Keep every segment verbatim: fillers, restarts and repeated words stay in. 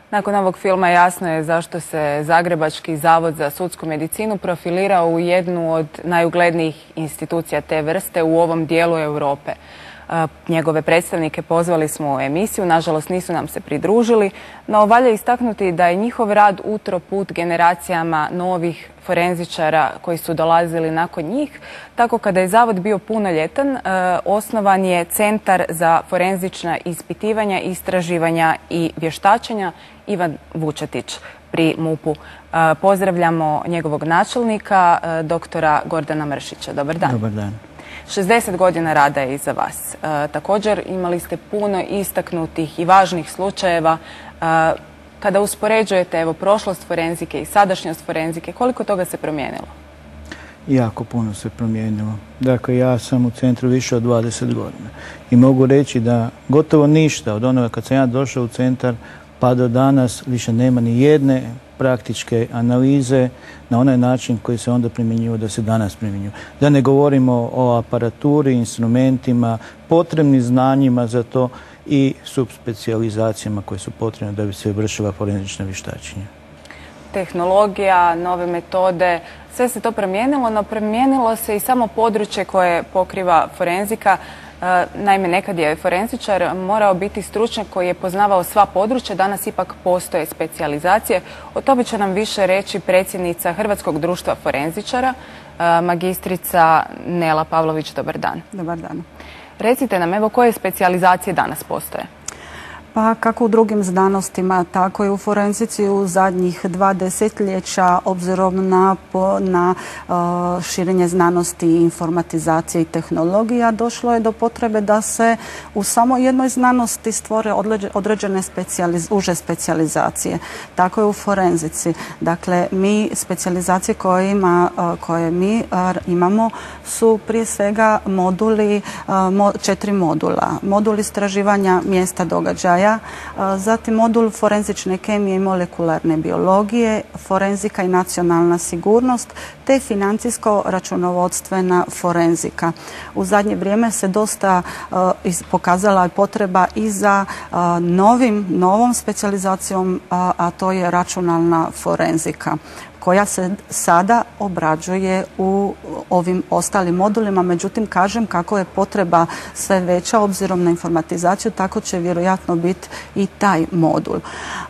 Nakon ovog filma jasno je zašto se Zagrebački zavod za sudsku medicinu profilirao u jednu od najuglednijih institucija te vrste u ovom dijelu Europe. Njegove predstavnike pozvali smo u emisiju, nažalost nisu nam se pridružili, no valja istaknuti da je njihov rad utro put generacijama novih forenzičara koji su dolazili nakon njih. Tako kada je zavod bio punoljetan, osnovan je Centar za forenzična ispitivanja, istraživanja i vještačenja Ivan Vučetić pri MUP-u. Pozdravljamo njegovog načelnika, doktora Gordana Mršića. Dobar dan. Dobar dan. šezdeset godina rada je iza vas. E, također imali ste puno istaknutih i važnih slučajeva. E, kada uspoređujete evo, prošlost forenzike i sadašnjost forenzike, koliko toga se promijenilo? Jako puno se promijenilo. Dakle, ja sam u centru više od dvadeset godina i mogu reći da gotovo ništa od onoga kad sam ja došao u centar pa do danas više nema ni jedne praktičke analize na onaj način koji se onda primjenjuju da se danas primjenjuju. Da ne govorimo o aparaturi, instrumentima, potrebnim znanjima za to i subspecijalizacijama koje su potrebne da bi se vršila forenzična vještačenja. Tehnologija, nove metode, sve se to promijenilo, no promijenilo se i samo područje koje pokriva forenzika. Naime, nekad je forenzičar morao biti stručnjak koji je poznavao sva područja, danas ipak postoje specijalizacije. O tome će nam više reći predsjednica Hrvatskog društva forenzičara, magistrica Nela Pavlović. Dobar dan. Dobar dan. Recite nam, evo, koje specijalizacije danas postoje? Pa kako u drugim znanostima, tako i u forenzici u zadnjih dva desetljeća, obzirom na, na uh, širenje znanosti, informatizacije i tehnologija, došlo je do potrebe da se u samo jednoj znanosti stvore određene specijaliz, uže specijalizacije. Tako je u forenzici. Dakle, mi specijalizacije koje, ima, uh, koje mi uh, imamo su prije svega moduli, uh, mo, četiri modula. Modul istraživanja mjesta događaja, zatim modul forenzične kemije i molekularne biologije, forenzika i nacionalna sigurnost, te financijsko-računovodstvena forenzika. U zadnje vrijeme se dosta uh, pokazala potreba i za uh, novim, novom specijalizacijom, uh, a to je računalna forenzika, koja se sada obrađuje u ovim ostalim modulima. Međutim, kažem, kako je potreba sve veća obzirom na informatizaciju, tako će vjerojatno biti i taj modul.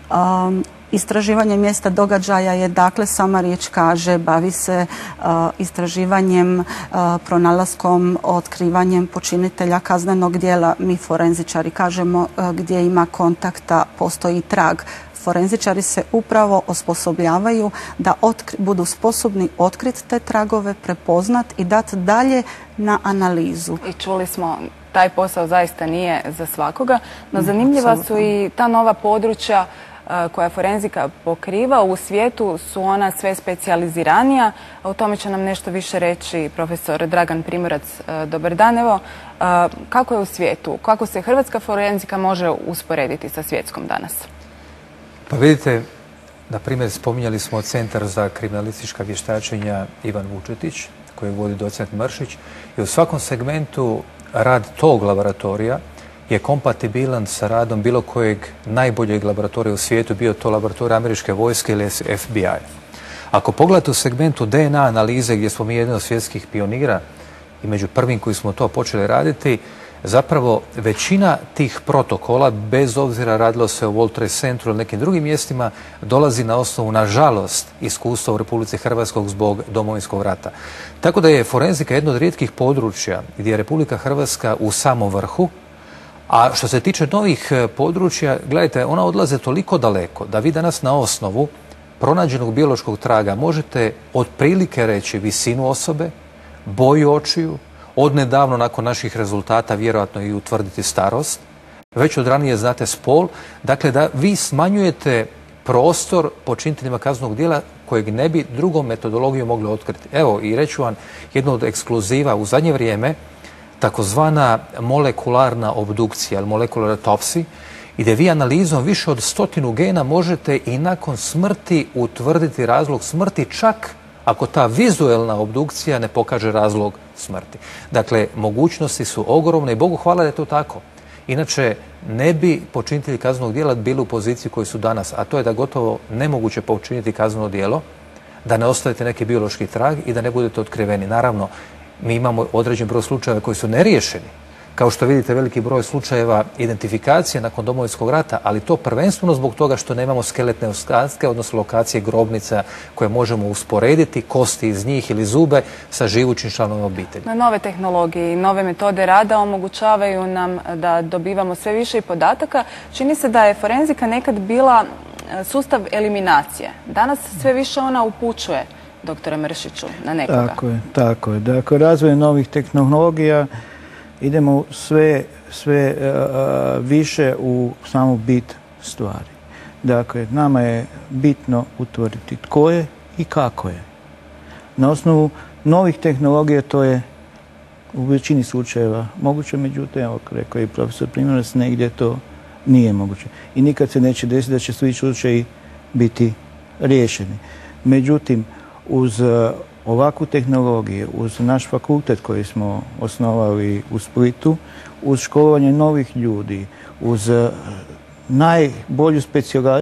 Um, Istraživanje mjesta događaja je, dakle, sama riječ kaže, bavi se uh, istraživanjem, uh, pronalaskom, otkrivanjem počinitelja kaznenog djela. Mi forenzičari kažemo uh, gdje ima kontakta, postoji trag. Forenzičari se upravo osposobljavaju da budu sposobni otkriti te tragove, prepoznat i dati dalje na analizu. I čuli smo, taj posao zaista nije za svakoga, no zanimljiva su i ta nova područja koja forenzika pokriva. U svijetu su ona sve specijaliziranija. O tome će nam nešto više reći profesor Dragan Primorac. Dobar dan. Evo, kako je u svijetu? Kako se hrvatska forenzika može usporediti sa svjetskom danas? Pa vidite, na primjer, spominjali smo Centar za kriminalistička vještačenja Ivan Vučetić, kojeg vodi docent Mršić, i u svakom segmentu rad tog laboratorija je kompatibilan sa radom bilo kojeg najboljeg laboratorija u svijetu, bio to laboratorij američke vojske ili F B I. Ako pogledate u segmentu D N A analize, gdje smo mi jedan od svjetskih pionira i među prvim koji smo to počeli raditi, zapravo većina tih protokola, bez obzira radilo se o World Trade Centru ili nekim drugim mjestima, dolazi na osnovu, nažalost, iskustva u Republici Hrvatskoj zbog Domovinskog rata. Tako da je forenzika jedno od rijetkih područja gdje je Republika Hrvatska u samom vrhu. A što se tiče novih područja, gledajte, ona odlaze toliko daleko da vi danas na osnovu pronađenog biološkog traga možete otprilike reći visinu osobe, boju očiju, odnedavno nakon naših rezultata vjerojatno i utvrditi starost, već od ranije znate spol, dakle da vi smanjujete prostor počiniteljima kaznenog djela kojeg ne bi drugom metodologijom mogli otkriti. Evo, i reću vam jednu od ekskluziva u zadnje vrijeme, takozvana molekularna obdukcija ili molekularna autopsija, gdje vi analizom više od stotinu gena možete i nakon smrti utvrditi razlog smrti, čak ako ta vizuelna obdukcija ne pokaže razlog smrti. Dakle, mogućnosti su ogromne i Bogu hvala da je to tako. Inače, ne bi počinitelji kaznenog djela bili u poziciji koji su danas, a to je da gotovo nemoguće počiniti kazneno djelo, da ne ostavite neki biološki trag i da ne budete otkriveni. Naravno, mi imamo određen broj slučajeva koji su neriješeni. Kao što vidite, veliki broj slučajeva identifikacije nakon Domovinskog rata, ali to prvenstveno zbog toga što nemamo skeletne ostatke, odnosno lokacije grobnica koje možemo usporediti, kosti iz njih ili zube sa živućim članovima obitelji. Na nove tehnologije i nove metode rada omogućavaju nam da dobivamo sve više podataka. Čini se da je forenzika nekad bila sustav eliminacije. Danas sve više ona upućuje, doktore Mršiću, na nekoga. Tako je, tako je. Dakle, razvoj novih tehnologija idemo sve, sve uh, više u samu bit stvari. Dakle, nama je bitno utvrditi tko je i kako je. Na osnovu novih tehnologija to je u većini slučajeva moguće, međutim, evo, rekao je i profesor Primorac, negdje to nije moguće. I nikad se neće desiti da će svi slučaji biti riješeni. Međutim, uz ovakvu tehnologiju, uz naš fakultet koji smo osnovali u Splitu, uz školovanje novih ljudi, uz najbolju specijalizaciju